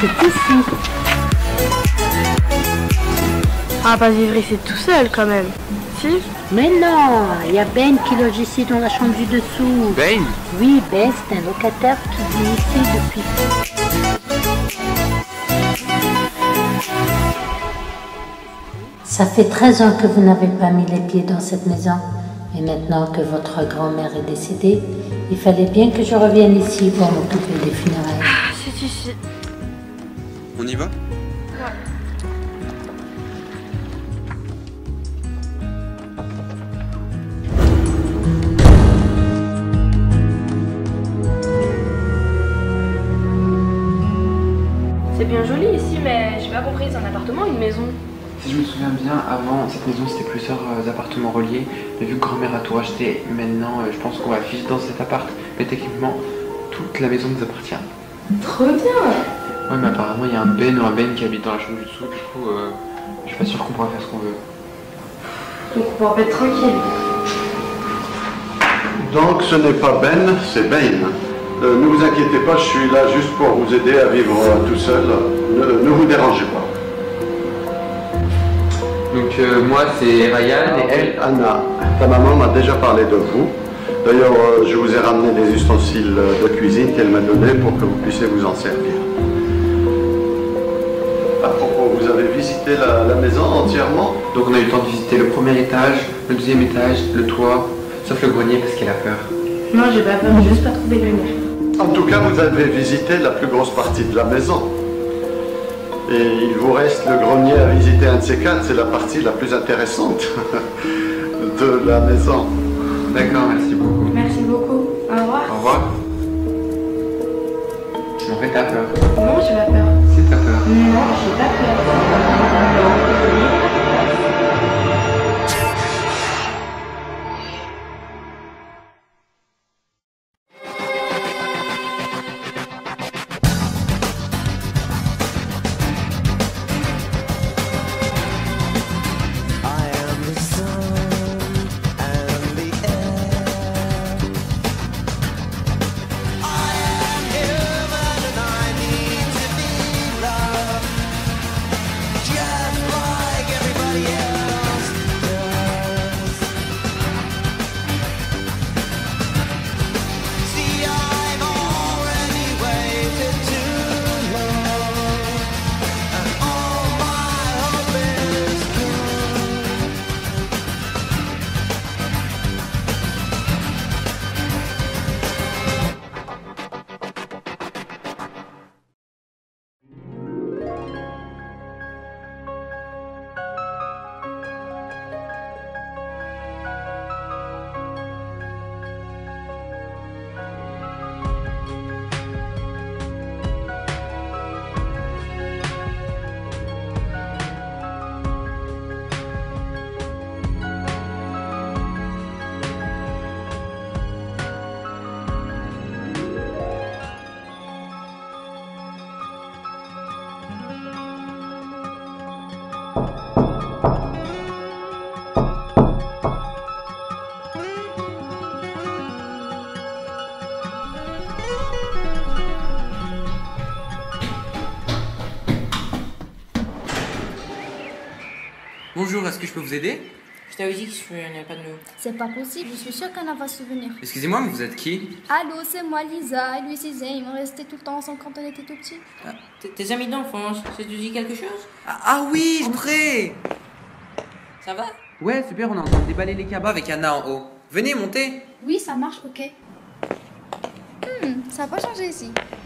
c'est ici. Ah, pas vivre ici tout seul quand même. Si? Mais non, il y a Ben qui loge ici dans la chambre du dessous. Ben? Oui, Ben, c'est un locataire qui vit ici depuis. Ça fait 13 ans que vous n'avez pas mis les pieds dans cette maison. Et maintenant que votre grand-mère est décédée, il fallait bien que je revienne ici pour m'occuper des funérailles. Ah, c'est ici. On y va? C'est bien joli ici, mais j'ai pas compris, c'est un appartement ou une maison? Si je me souviens bien, avant, cette maison c'était plusieurs appartements reliés. Mais vu que grand-mère a tout racheté, maintenant je pense qu'on va vivre dans cet appart. Mais techniquement, toute la maison nous appartient. Trop bien! Ouais, mais apparemment il y a un Ben ou un Ben qui habite dans la chambre du dessous. Du coup, je suis pas sûr qu'on pourra faire ce qu'on veut. Donc on pourra pas être tranquille. Donc ce n'est pas Ben, c'est Bain. Ne vous inquiétez pas, je suis là juste pour vous aider à vivre tout seul. Ne vous dérangez pas. Donc moi c'est Ryan et elle... Anna, ta maman m'a déjà parlé de vous. D'ailleurs, je vous ai ramené des ustensiles de cuisine qu'elle m'a donnés pour que vous puissiez vous en servir. À propos, vous avez visité la maison entièrement? Donc on a eu le temps de visiter le premier étage, le deuxième étage, le toit, sauf le grenier parce qu'elle a peur. Non, j'ai pas peur, j'ai juste pas trouvé de lumière. En tout cas, vous avez visité la plus grosse partie de la maison. Et il vous reste le grenier à visiter un de ces quatre, c'est la partie la plus intéressante de la maison. D'accord, merci beaucoup. Merci beaucoup. Au revoir. Au revoir. En fait, t'as peur. Non, j'ai pas peur. Si t'as peur. Non, j'ai pas peur. Bonjour, est-ce que je peux vous aider? Je t'avais dit qu'il n'y avait pas de nous. C'est pas possible, je suis sûre qu'Anna va se souvenir. Excusez-moi, mais vous êtes qui? Allô, c'est moi Lisa, et lui c'est Zane, ils vont rester tout le temps ensemble quand on était tout petits. Ah, tes amis d'enfance, ça te dit quelque chose? Ah oui, je pourrais! Ça va? Ouais, super, on est en train de déballer les cabas avec Anna en haut. Venez, montez! Oui, ça marche, ok. Ça n'a pas changé ici.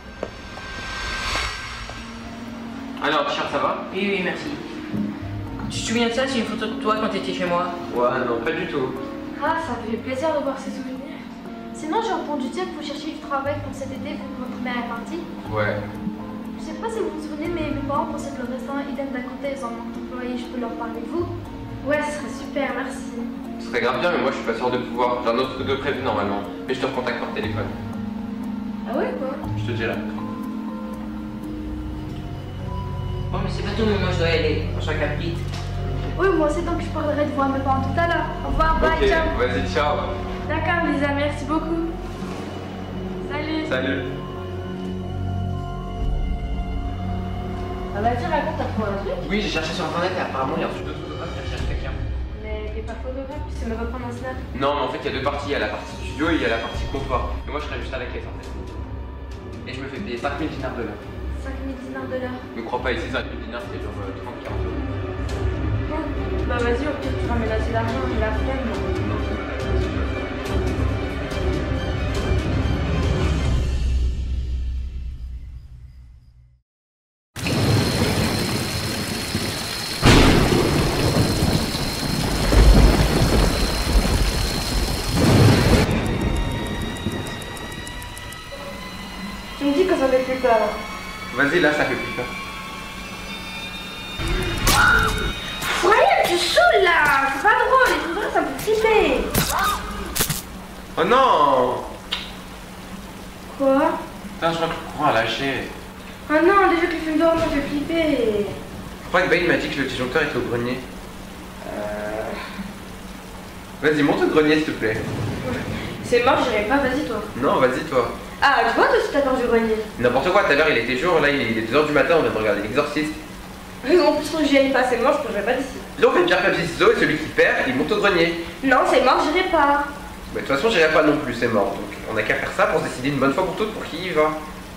Alors, Richard, ça va? Oui, oui, merci. Tu te souviens de ça? C'est une photo de toi quand t'étais chez moi. Ouais, non, pas du tout. Ah, ça me fait plaisir de voir ces souvenirs. Sinon, j'ai entendu dire que vous cherchiez du travail pour cet été pour votre première partie. Ouais. Je sais pas si vous vous souvenez, mais mes parents possèdent le restaurant Eden d'à côté, ils en manquent d'employés, je peux leur parler de vous? Ouais, ce serait super, merci. Ce serait grave bien, mais moi je suis pas sûr de pouvoir. J'ai un autre truc de prévu normalement. Mais je te recontacte par téléphone. Ah ouais, quoi? Je te dirai. Bon, mais c'est pas tout, mais moi je dois y aller. On s'en capte vite. Oui, moi aussi, donc je parlerai de voir mes parents tout à l'heure. Au revoir, bye, Ok, ciao. vas-y, ciao. D'accord, Lisa, merci beaucoup. Salut. Salut. Ah vas-y, raconte, t'as trouvé un truc? Oui, j'ai cherché sur internet et apparemment il y a un studio de photographe qui recherche quelqu'un. Mais t'es pas photographe, tu sais même pas prendre un snap. Non, mais en fait il y a deux parties, il y a la partie studio et il y a la partie comptoir. Et moi je serai juste à la caisse en fait. Et je me fais payer 5000 dinars de l'heure. 5000 dinars de l'heure. Ne crois pas ici, 5000 dinars c'est genre 30-40 euros. Bah vas-y, au pire tu ramènes assez d'argent, j'ai la flemme. Tu me dis que ça fait plus peur. Vas-y, là ça fait plus peur. Ouais, tu saoules là. C'est pas drôle, les trucs drôles, ça me fait flipper. Oh non! Quoi? Putain, je crois que le courant a lâché. Ah non, déjà que les films d'horreur m'ont fait flipper. Je crois que Bain m'a dit que le disjoncteur était au grenier. Vas-y, monte au grenier s'il te plaît. C'est mort, j'irai pas, vas-y toi. Non, vas-y toi. Ah, tu vois toi si t'as peur du grenier. N'importe quoi, tout à l'heure il était jour, là il est 2h du matin, on vient de regarder l'exorciste. En plus, quand j'y aille pas, c'est mort, je pourrais pas d'ici. Là on fait pierre papier ciseaux et celui qui perd, il monte au grenier. Non, c'est mort, j'irai pas. Bah, de toute façon, j'irai pas non plus, c'est mort. Donc on a qu'à faire ça pour se décider une bonne fois pour toutes pour qui y va.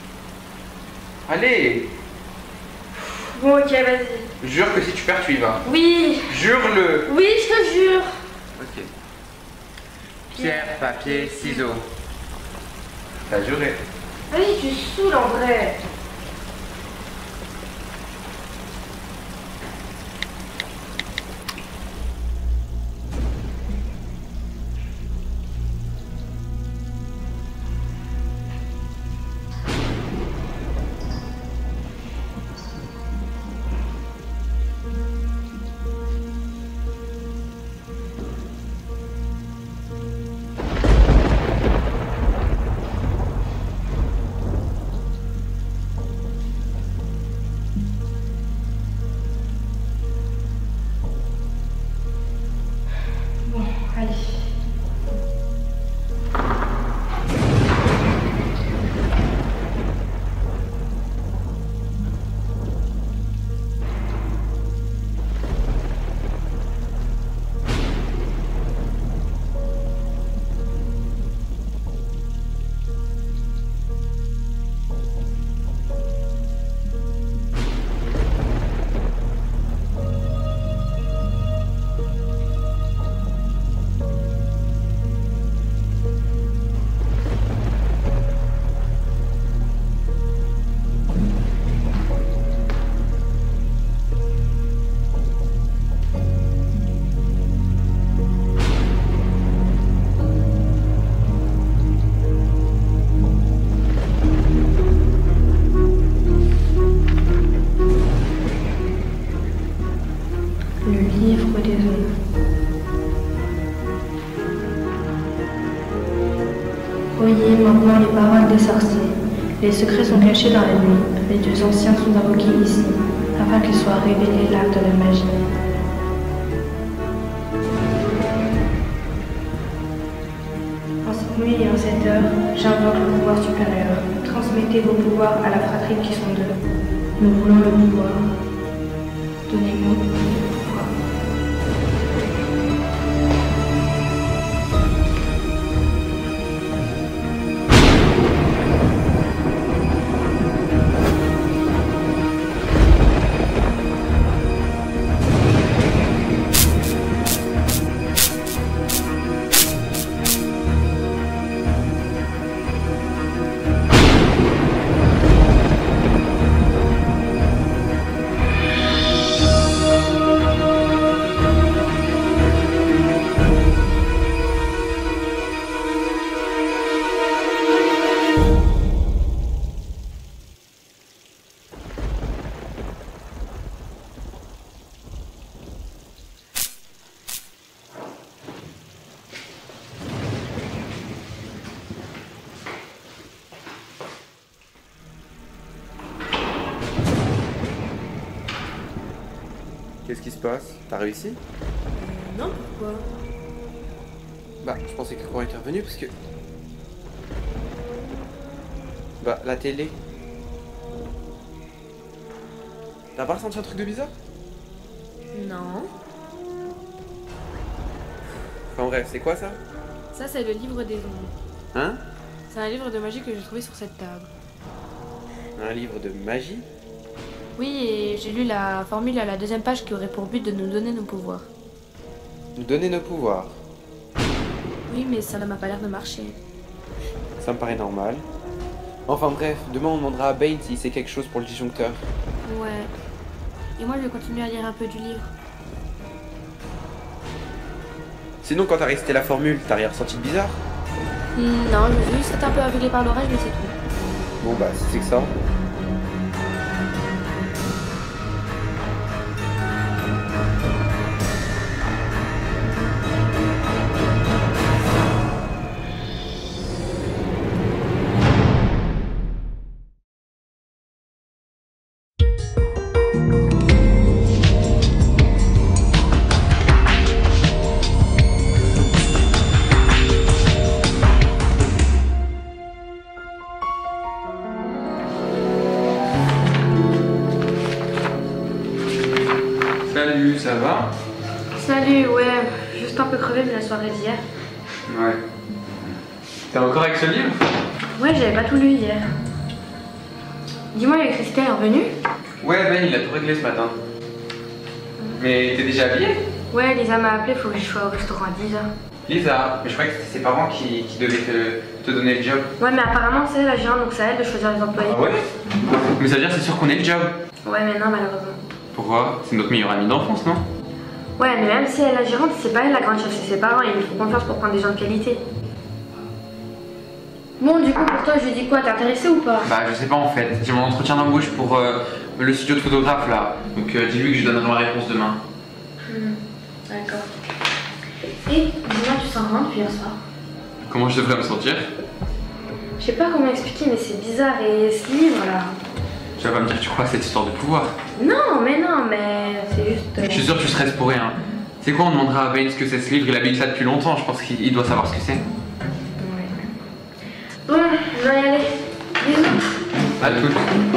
Allez! Bon, ok, vas-y. Jure que si tu perds, tu y vas. Oui. Jure-le! Oui, je te jure. Ok. Pierre, papier, ciseaux. T'as juré. Vas-y, tu saoules en vrai. Allez. livre des ombres. Oyez maintenant les paroles des sorciers. Les secrets sont cachés dans la nuit. Les dieux anciens sont invoqués ici, afin qu'il soit révélé l'acte de la magie. En cette nuit et en cette heure, j'invoque le pouvoir supérieur. Transmettez vos pouvoirs à la fratrie qui sont d'eux. Nous voulons le pouvoir. Donnez-nous le pouvoir. Qu'est-ce qui se passe? T'as réussi? Non, pourquoi? Bah, je pensais que le courant était revenu parce que... Bah, la télé. T'as pas ressenti un truc de bizarre? Non. Enfin bref, c'est quoi ça? Ça, c'est le livre des ombres. Hein? C'est un livre de magie que j'ai trouvé sur cette table. Un livre de magie? Oui, et j'ai lu la formule à la 2e page qui aurait pour but de nous donner nos pouvoirs. Nous donner nos pouvoirs. Oui, mais ça ne m'a pas l'air de marcher. Ça me paraît normal. Enfin bref, demain on demandera à Bane s'il sait quelque chose pour le disjoncteur. Ouais. Et moi, je vais continuer à lire un peu du livre. Sinon, quand t'as récité la formule, t'as rien ressenti de bizarre? Non, je me suis juste un peu aveuglée par l'orage, mais c'est tout. Bon bah, si c'est que ça. Salut, ça va? Salut, ouais, juste un peu crevé de la soirée d'hier. Ouais. T'es encore avec ce livre? Ouais, j'avais pas tout lu hier. Dis-moi, l'électricité est revenue? Ouais, Ben, il a tout réglé ce matin. Mais t'es déjà habillée? Ouais, Lisa m'a appelé, faut que je sois au restaurant à 10h. Lisa, mais je croyais que c'était ses parents qui devaient te donner le job. Ouais, mais apparemment, c'est elle la gérante, donc c'est à elle de choisir les employés. Ah ouais? Mais ça veut dire c'est sûr qu'on ait le job. Ouais, mais non, malheureusement. Pourquoi? C'est notre meilleure amie d'enfance, non? Ouais, mais même si elle est la gérante, c'est pas elle la grande chef, c'est ses parents, et il faut confiance pour prendre des gens de qualité. Bon, du coup, pour toi, je lui dis quoi? T'es intéressé ou pas? Bah, je sais pas en fait. J'ai mon entretien d'embauche pour le studio de photographe là. Donc dis-lui que je donnerai ma réponse demain. D'accord. Et dis-moi, tu sens comment depuis hier soir? Comment je devrais me sentir? Je sais pas comment expliquer, mais c'est bizarre, et ce livre là. Tu vas pas me dire que tu crois à cette histoire de pouvoir? Non, mais c'est juste. Je suis sûr que tu stresses pour rien. C'est quoi, on demandera à Bane ce que c'est ce livre, il habite ça depuis longtemps, je pense qu'il doit savoir ce que c'est. Ouais. Bon, je vais y aller. Bisous. À toutes.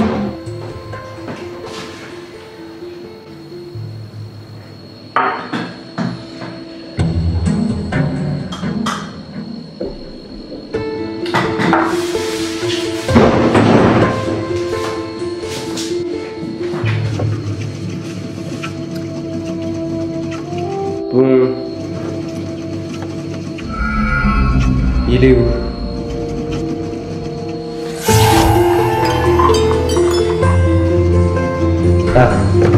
Bon. Il est où? Ah.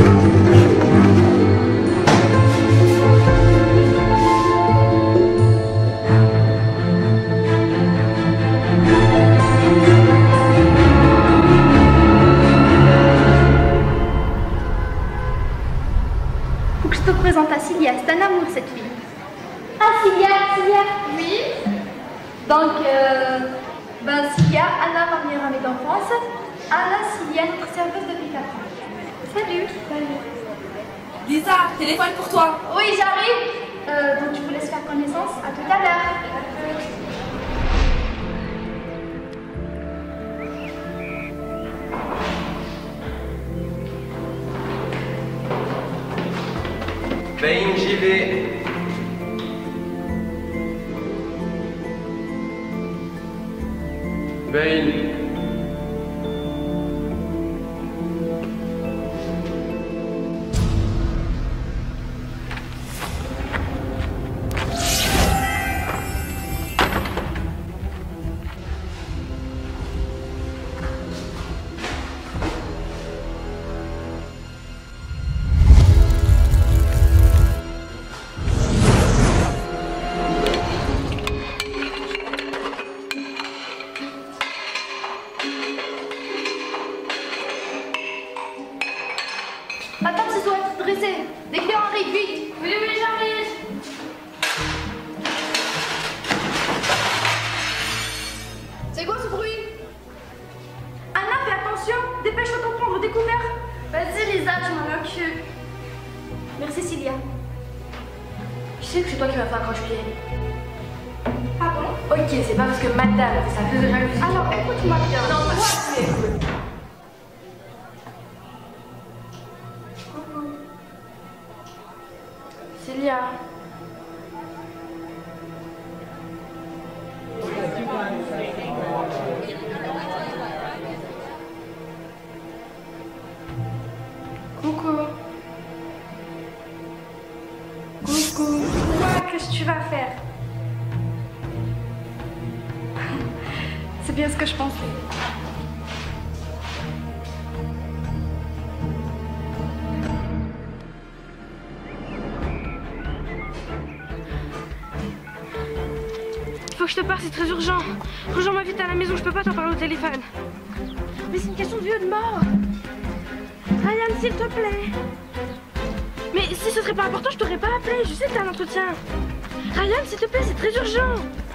Faut que je te présente à Cilia, c'est un amour cette fille. Ah Cilia, oui. Donc, Cilia, Anna, ma meilleure amie d'enfance. Anna, Cilia, notre serveuse depuis 4 ans. Salut. Lisa, téléphone pour toi. Oui, j'arrive. Donc je vous laisse faire connaissance. À tout à l'heure. Bane, j'y vais. Bane. La table se doit être dressée. Dès que arrive, vite. Oui, j'arrive. C'est quoi ce bruit? Anna, fais attention. Dépêche-toi de prendre des couverts. Vas-y, Lisa, tu m'en occupes. Merci, Cilia. Je sais que c'est toi qui vas faire accroche-pied. Ah bon? Ok, c'est pas parce que madame fait sa fête de jalousie. Alors, écoute-moi bien. Non, moi, tu écoutes. Célia. Coucou. Coucou. Quoi, qu'est-ce que tu vas faire? C'est bien ce que je pensais. Faut que je te parle, c'est très urgent. Rejoins-moi vite à la maison, je peux pas t'en parler au téléphone. Mais c'est une question de vie ou de mort. Ryan, s'il te plaît. Mais si ce serait pas important, je t'aurais pas appelé. Je sais que t'as un entretien. Ryan, s'il te plaît, c'est très urgent.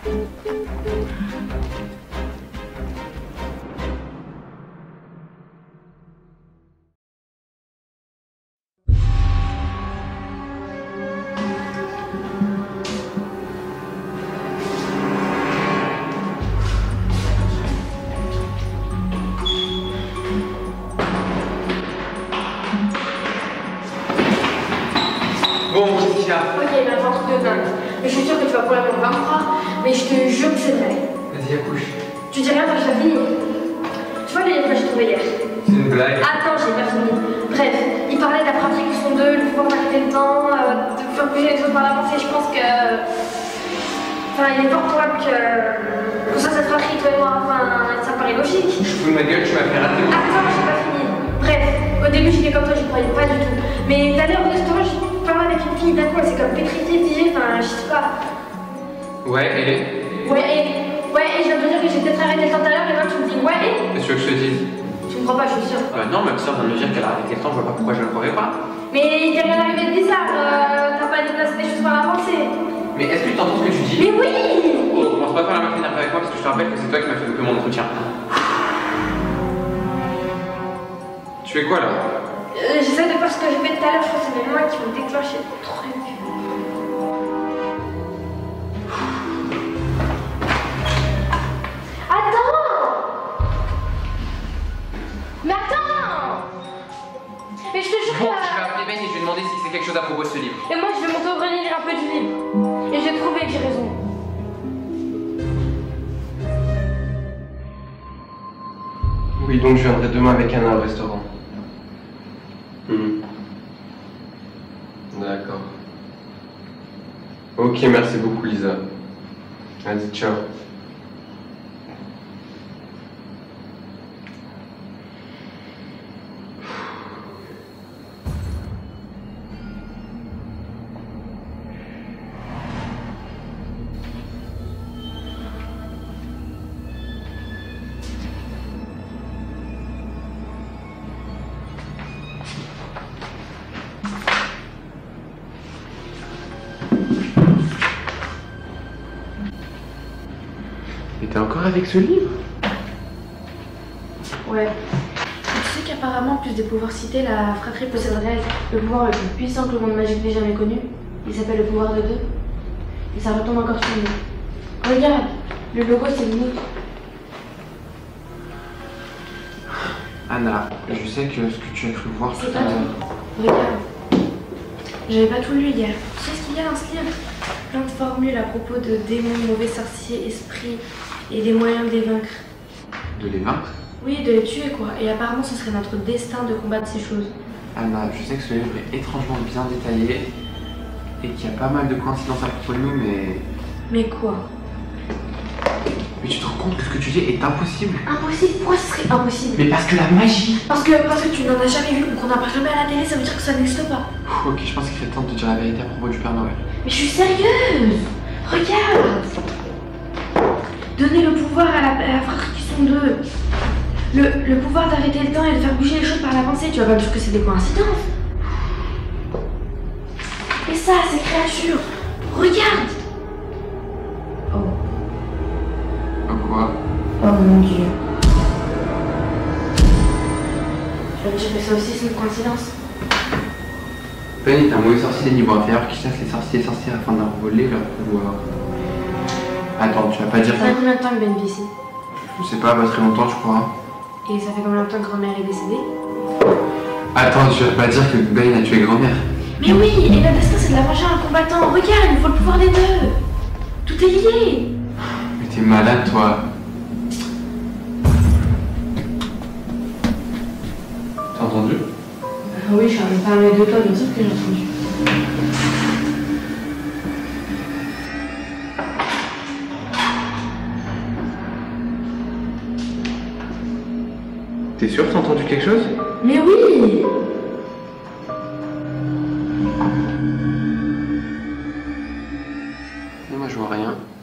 Bon, qu'est-ce qu'il y a? Ok, il m'a fait un truc de dingue. Mais je suis sûre que tu vas pour la même croire, mais je te jure que c'est vrai. Vas-y, accouche. Tu dis rien tant que j'ai pas fini. Tu vois les livres que j'ai trouvés hier? C'est une blague. Attends, j'ai pas fini. Bref, il parlait de la pratique qui sont deux, le pouvoir d'arrêter le temps, de faire bouger les choses par la pensée. Je pense que. Enfin, il est fort probable que ça se fera toi et moi. Enfin, ça paraît logique. Je fous de ma gueule, tu m'as fait rater. Attends, j'ai pas fini. Bref, au début j'étais comme toi, j'y croyais pas du tout. Mais tout à l'heure au restaurant, j'ai parlé avec une fille, d'un coup elle s'est comme pétrifiée, figée, enfin, je sais pas. Ouais, elle est. Ouais, et je viens de te dire que j'ai peut-être arrêté le temps tout à l'heure, et là tu me dis ouais, et. Qu'est-ce que tu veux que je te dise? Tu me crois pas, je suis sûre. Non, même si on vient de me dire qu'elle a arrêté le temps, je vois pas pourquoi je le croirais pas. Mais il y a rien arrivé de bizarre, t'as pas déplacé des choses par la pensée. Mais est-ce que tu t'entends ce que tu dis? Mais oui! Oh, commence pas à faire la meuf énervée avec moi parce que je te rappelle que c'est toi qui m'as fait louper mon entretien. Tu fais quoi là? J'essaie de faire ce que j'ai fait tout à l'heure, je crois que c'est mes mains qui vont déclencher le truc. Mais attends! Mais je te jure Bon, que... je vais appeler Ben et je vais demander si c'est quelque chose à propos de ce livre. Et moi je vais monter au grenier lire un peu du livre. Et j'ai trouvé que j'ai raison. Oui, donc je viendrai demain avec Anna au restaurant. D'accord. Ok, merci beaucoup Lisa. Vas-y, ciao. Et t'es encore avec ce livre? Ouais. Tu sais qu'apparemment, en plus des pouvoirs cités, la fratrie posséderait le pouvoir le plus puissant que le monde magique n'ait jamais connu. Il s'appelle le pouvoir de deux. Et ça retombe encore sur nous. Regarde, le logo c'est nous. Anna, je sais que ce que tu as cru voir C'est tout pas à l'heure. tout. Regarde. Tu pas tout lu hier. Tu sais ce qu'il y a dans ce livre? Plein de formules à propos de démons, mauvais sorciers, esprits et des moyens de les vaincre. De les vaincre? Oui, de les tuer quoi. Et apparemment ce serait notre destin de combattre ces choses. Anna, je sais que ce livre est étrangement bien détaillé et qu'il y a pas mal de coïncidences à propos de nous, mais... Mais quoi? Mais tu te rends compte que ce que tu dis est impossible? Impossible? Pourquoi ce serait impossible? Mais parce que la magie... Parce que tu n'en as jamais vu ou qu'on n'en parle jamais à la télé, ça veut dire que ça n'existe pas. Ok, je pense qu'il serait temps de te dire la vérité à propos du Père Noël. Mais je suis sérieuse! Regarde! Donner le pouvoir à la fratrie qui sont deux. Le pouvoir d'arrêter le temps et de faire bouger les choses par la pensée, tu vas pas me dire que c'est des coïncidences? Et ça, ces créatures! Regarde! Oh. Oh quoi? Oh mon dieu. Tu vas me dire que ça aussi c'est une coïncidence? Ben est un mauvais sorcier des niveaux inférieurs qui chasse les sorciers et sorcières afin d'envoler leur pouvoir. Attends, tu vas pas dire Ça que... fait combien de temps que Ben vit ici? Je sais pas, pas très longtemps je crois. Et ça fait combien de temps que grand-mère est décédée? Attends, tu vas pas dire que Ben a tué grand-mère. Mais oui, et le destin c'est de l'arranger un combattant. Regarde, il faut le pouvoir des deux. Tout est lié. Mais t'es malade, toi. T'as entendu? Ah oui, je suis en train de parler de toi, bien sûr que j'ai entendu. T'es sûr que t'as entendu quelque chose? Mais oui. Mais moi, je vois rien.